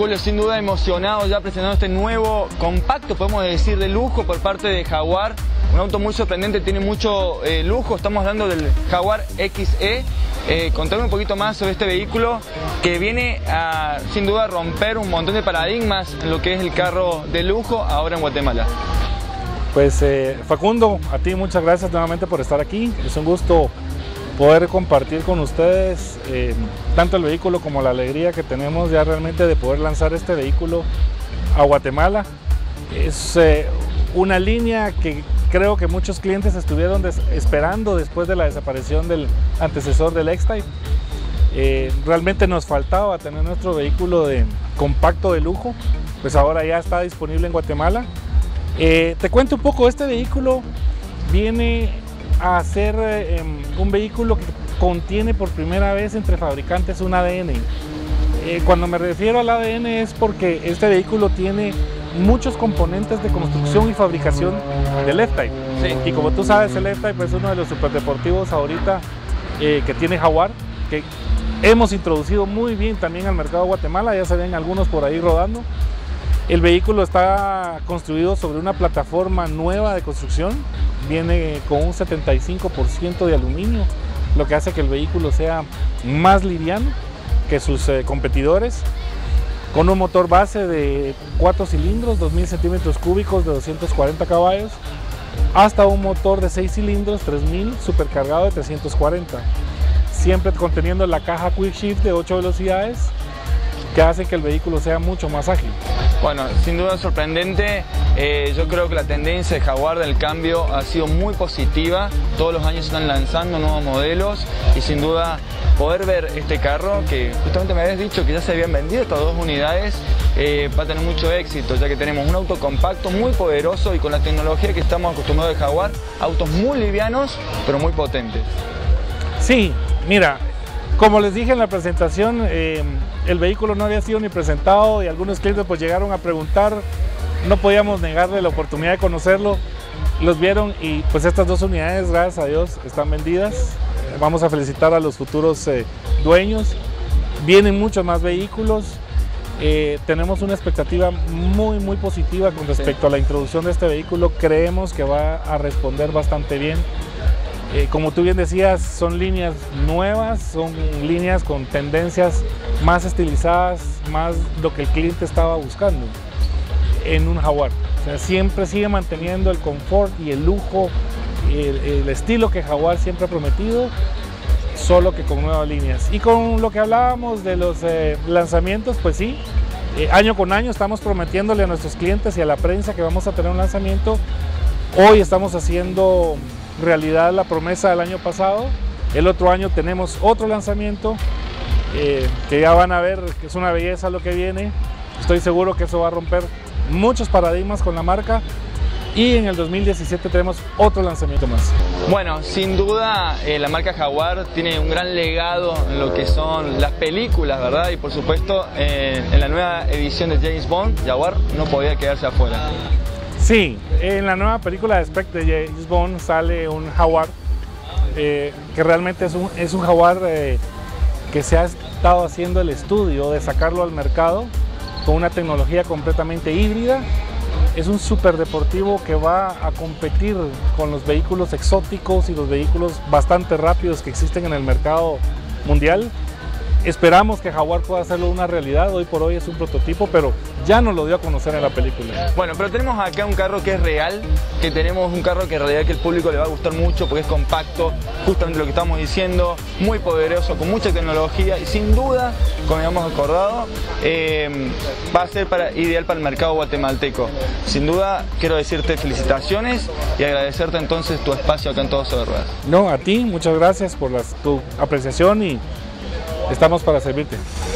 Julio, sin duda emocionado ya presentando este nuevo compacto, podemos decir, de lujo por parte de Jaguar. Un auto muy sorprendente, tiene mucho lujo. Estamos hablando del Jaguar XE. Contame un poquito más sobre este vehículo que viene a, sin duda, romper un montón de paradigmas en lo que es el carro de lujo ahora en Guatemala. Pues Facundo, a ti muchas gracias nuevamente por estar aquí. Es un gusto poder compartir con ustedes tanto el vehículo como la alegría que tenemos ya realmente de poder lanzar este vehículo a Guatemala. Es una línea que creo que muchos clientes estuvieron esperando después de la desaparición del antecesor del X-Type. Realmente nos faltaba tener nuestro vehículo compacto de lujo, pues ahora ya está disponible en Guatemala. Te cuento un poco, este vehículo viene a ser un vehículo que contiene por primera vez entre fabricantes un ADN. Cuando me refiero al ADN es porque este vehículo tiene muchos componentes de construcción y fabricación del F-Type. Sí. Y como tú sabes, el F-Type es uno de los superdeportivos ahorita que tiene Jaguar, que hemos introducido muy bien también al mercado de Guatemala, ya se ven algunos por ahí rodando. El vehículo está construido sobre una plataforma nueva de construcción, viene con un 75% de aluminio, lo que hace que el vehículo sea más liviano que sus competidores, con un motor base de 4 cilindros, 2000 centímetros cúbicos de 240 caballos, hasta un motor de 6 cilindros, 3000, supercargado de 340, siempre conteniendo la caja Quick Shift de 8 velocidades, que hace que el vehículo sea mucho más ágil. Bueno, sin duda sorprendente. Yo creo que la tendencia de Jaguar del cambio ha sido muy positiva. Todos los años están lanzando nuevos modelos y sin duda poder ver este carro, que justamente me habías dicho que ya se habían vendido estas 2 unidades, va a tener mucho éxito, ya que tenemos un auto compacto, muy poderoso y con la tecnología que estamos acostumbrados de Jaguar, autos muy livianos pero muy potentes. Sí, mira, como les dije en la presentación, el vehículo no había sido ni presentado y algunos clientes pues llegaron a preguntar, no podíamos negarle la oportunidad de conocerlo, los vieron y pues estas 2 unidades, gracias a Dios, están vendidas. Vamos a felicitar a los futuros dueños, vienen muchos más vehículos, tenemos una expectativa muy positiva con respecto a la introducción de este vehículo, creemos que va a responder bastante bien. Como tú bien decías, son líneas nuevas, son líneas con tendencias más estilizadas, más lo que el cliente estaba buscando en un Jaguar. O sea, siempre sigue manteniendo el confort y el lujo, el estilo que Jaguar siempre ha prometido, solo que con nuevas líneas. Y con lo que hablábamos de los lanzamientos, pues sí, año con año estamos prometiéndole a nuestros clientes y a la prensa que vamos a tener un lanzamiento. Hoy estamos haciendo realidad la promesa del año pasado. El otro año tenemos otro lanzamiento que ya van a ver que es una belleza lo que viene. Estoy seguro que eso va a romper muchos paradigmas con la marca y en el 2017 tenemos otro lanzamiento más. Bueno, sin duda la marca Jaguar tiene un gran legado en lo que son las películas, ¿verdad? Y por supuesto en la nueva edición de James Bond, Jaguar no podía quedarse afuera. Sí, en la nueva película de Spec de James Bond sale un Jaguar que realmente es un Jaguar que se ha estado haciendo el estudio de sacarlo al mercado con una tecnología completamente híbrida. Es un superdeportivo que va a competir con los vehículos exóticos y los vehículos bastante rápidos que existen en el mercado mundial. Esperamos que Jaguar pueda hacerlo una realidad, hoy por hoy es un prototipo, pero ya nos lo dio a conocer en la película. Bueno, pero tenemos acá un carro que es real, que tenemos un carro que en realidad que el público le va a gustar mucho porque es compacto, justamente lo que estamos diciendo, muy poderoso, con mucha tecnología y sin duda, como habíamos acordado, va a ser ideal para el mercado guatemalteco. Sin duda, quiero decirte felicitaciones y agradecerte entonces tu espacio acá en Todo Sobre Ruedas. No, a ti, muchas gracias por tu apreciación y estamos para servirte.